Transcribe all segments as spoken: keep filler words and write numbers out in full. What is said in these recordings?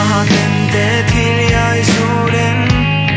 Rakenteet hiljaisuuden,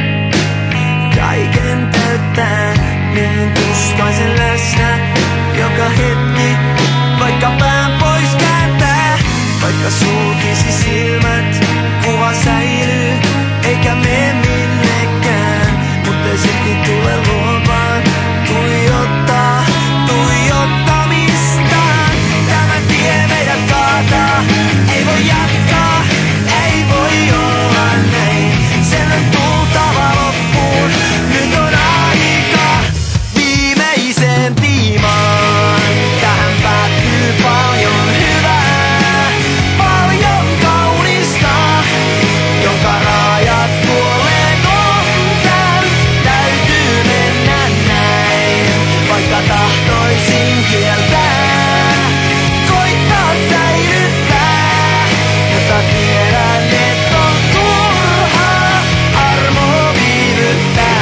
kaiken täyttää miehen tuskaisen läsnä. Joka hetki, vaikka pään pois kääntää, vaikka sulkisi silmät, kuva säilyy, eikä mene minnekään. Mutta ei silti tule luovaan tuijottaa, tuijottamistaan. Tämä tie meidät kaataa, ei voi jatkaa, ei voi olla näin. Sen on tultava loppuun, nyt on aika viimeiseen tiimaan. Tähän päättyy paljon hyvää, paljon kaunista, jonka rajat kuolleet on. Tän täytyy mennä näin, vaikka tahtoisin kieltää, koittaa säilyttää, mutta tiedän, et on turhaa armo viivyttää.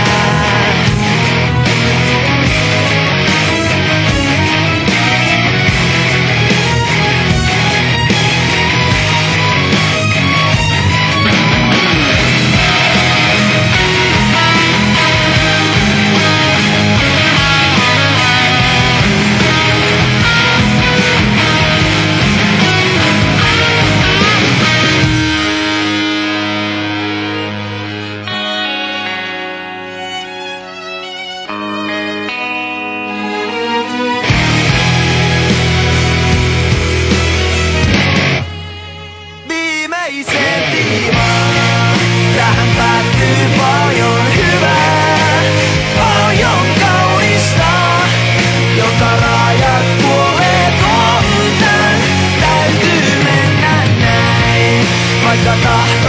Viimeiseen tiimaan, tähän päättyy paljon hyvää, paljon kaunista, joka rajat kuolleet on. Tän täytyy mennä näin, vaikka tahtoisin